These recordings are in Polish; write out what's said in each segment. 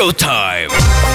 Disco time!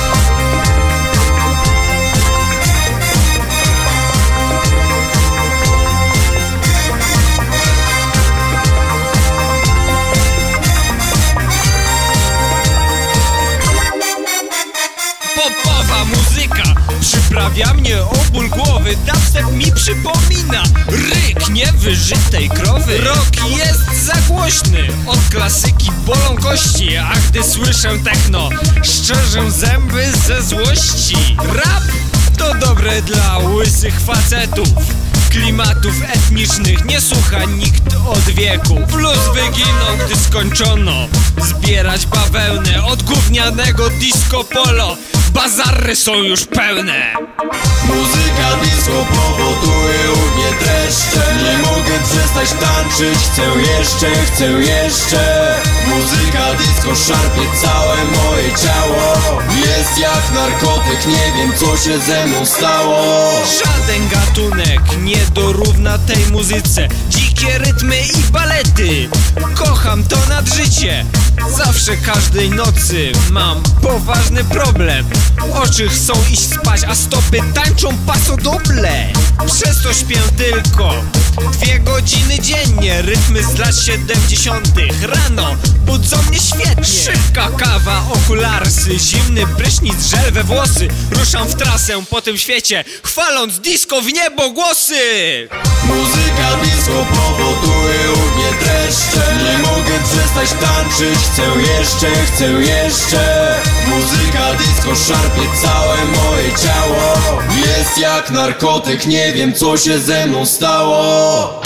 Popowa muzyka przyprawia mnie o ból głowy. Dubstep mi przypomina ryk niewyżytej krowy. Rock jest za głośny, od klasyki bolą kości, a gdy słyszę techno, szczerzę zęby ze złości. Rap to dobre dla łysych facetów. Klimatów etnicznych nie słucha nikt od wieku. Blues wyginął, gdy skończono zbierać bawełnę. Od gównianego disco polo bazary są już pełne. Muzyka disco powoduje u mnie dreszcze. Nie mogę przestać tańczyć, chcę jeszcze. Muzyka disco szarpie całe moje ciało. Jest jak narkotyk, nie wiem co się ze mną stało. Żaden gatunek nie dorówna tej muzyce. Dzikie rytmy i balety, kocham to nad życie. Zawsze każdej nocy mam poważny problem. Oczy chcą iść spać, a stopy tańczą paso doble. Przez to śpię tylko 2 godziny dziennie. Rytmy z lat 70. Rano budzą mnie świetnie. Szybka kawa, okularsy, zimny prysznic, żel we włosy. Ruszam w trasę po tym świecie, chwaląc disco w niebo głosy. Muzyka disco powoduje u mnie dreszcze. Nie mogę przestać tańczyć, chcę jeszcze. Muzyka disco szarpie całe moje ciało. Jest jak narkotyk, nie wiem co się ze mną stało.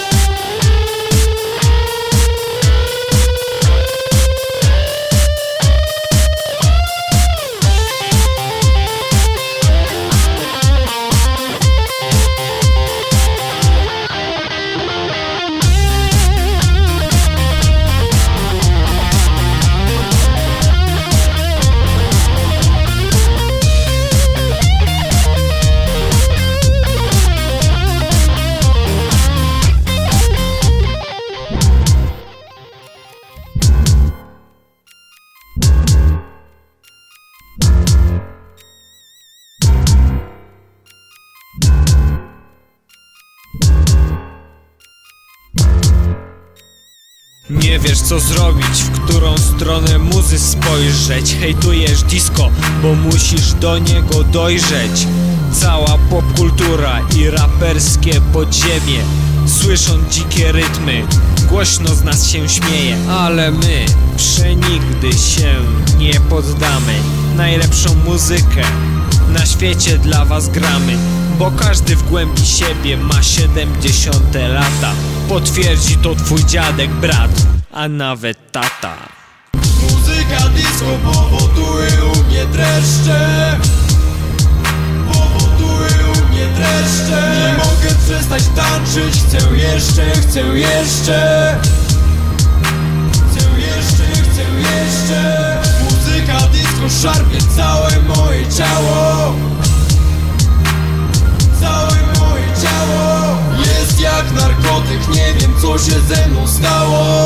Nie wiesz co zrobić, w którą stronę muzy spojrzeć. Hejtujesz disco, bo musisz do niego dojrzeć. Cała popkultura i raperskie podziemie, słysząc dzikie rytmy, głośno z nas się śmieje. Ale my przenigdy się nie poddamy. Najlepszą muzykę na świecie dla was gramy, bo każdy w głębi siebie ma 70 lata. Potwierdzi to twój dziadek, brat, a nawet tata. Muzyka disco powoduje u mnie dreszcze. Nie mogę przestać tańczyć, chcę jeszcze. Muzyka disco szarpie całe moje ciało. Jest jak narkotyk, nie wiem co się ze mną stało.